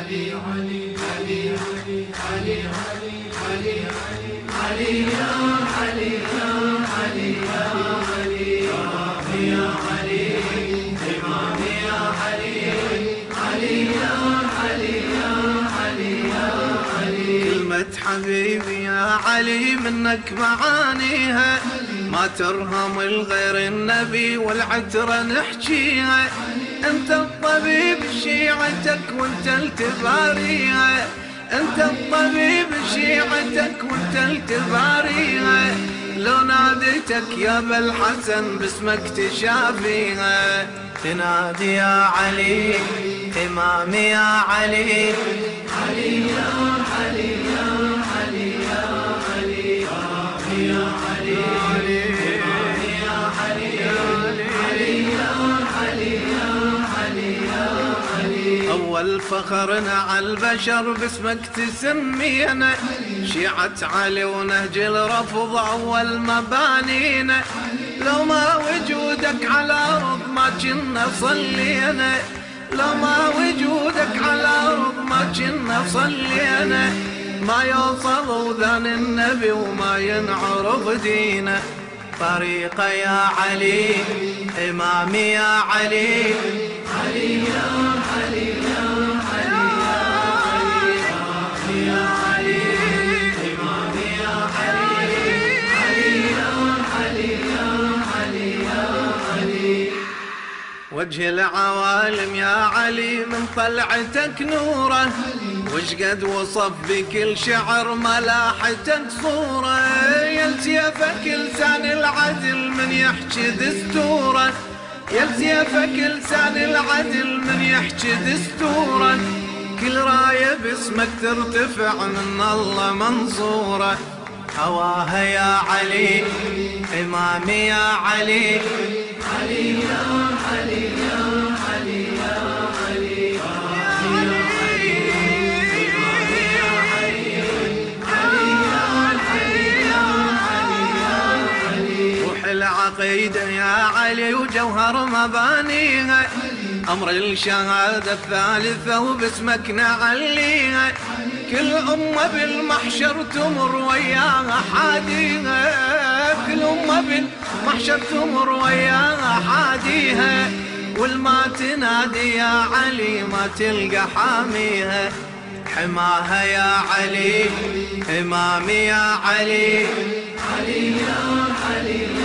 علي علي علي علي علي علي علي يا علي يا علي يا علي إمامي يا علي إمامي يا علي علي يا علي يا علي يا علي. كلمة حبيبي يا علي منك معانيها ما ترهم الغير النبي والعترة نحكيها. انت الطبيب شيعتك وانت التباريها، انت الطبيب شيعتك وانت التباريها. لو ناديتك يا ابا الحسن باسمك تشافيها. تنادي يا علي امامي يا علي علي يا علي يا علي يا علي إمامي يا علي إمامي يا علي علي يا علي يا علي يا علي. أول فخرنا على البشر باسمك تسمينا، شيعة علي ونهج الرفض أول مبانينا. لو ما وجودك على أرض ما كنا صلينا، لو ما وجودك على أرض ما كنا صلينا. ما يوصل وذان النبي وما ينعرف دينا. طريقة يا علي إمامي يا علي علي يا علي يا علي يا علي يا علي إمامي يا علي علي يا علي يا علي يا علي. وجه العوالم يا علي من طلعتك نوره، وش قد وصف بكل شعر ملاحتك صوره. يا لسيفك لسان العدل من يحكي دستوره، يا لسيفك لسان العدل من يحكي دستوره. كل راية باسمك ترتفع من الله منصوره. هواها يا علي إمامي يا علي علي يا علي يا علي يا علي العقيدة يا علي وجوهر مبانيها. أمر الشهادة الثالثة وباسمك نعليها. كل أمة بالمحشر تمر وياها حاديها، كل أمة بالمحشر تمر وياها حاديها. والما تنادي يا علي ما تلقى حاميها. حماها يا علي إمامي يا علي علي يا علي